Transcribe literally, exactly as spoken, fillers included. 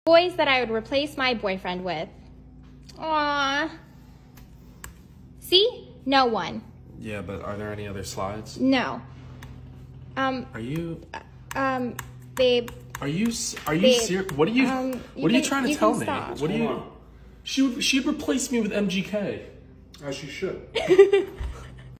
Boys that I would replace my boyfriend with. Aww. See? No one. Yeah, but are there any other slides? No. Um. Are you? Um, babe. Are you? Are you Babe, serious? What are you? um, you what are you can- trying to you tell can me? stop. What do Hold you? on. She would. She'd replace me with M G K. As she should.